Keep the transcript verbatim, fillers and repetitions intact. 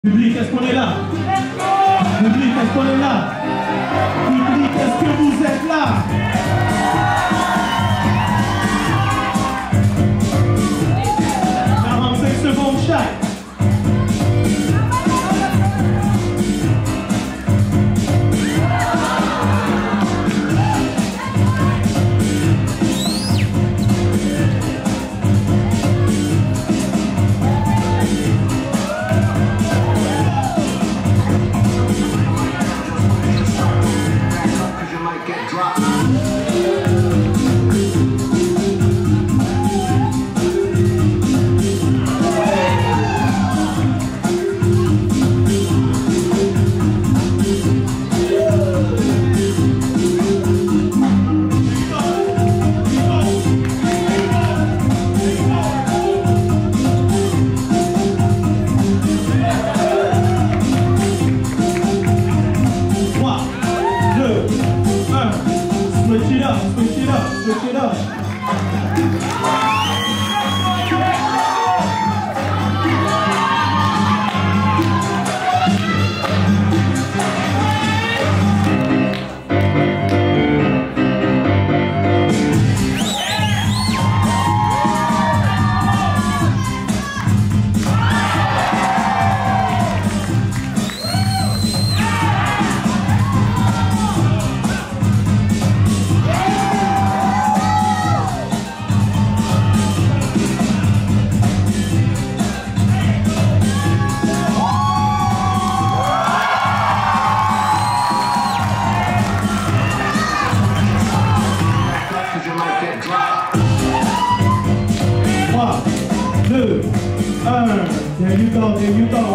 Public, est-ce qu'on est là? Public, est-ce qu'on est là? Public, est-ce que vous êtes là? quarante-cinq secondes chaque. Switch it up, switch it up, switch it up. There you go, there you go.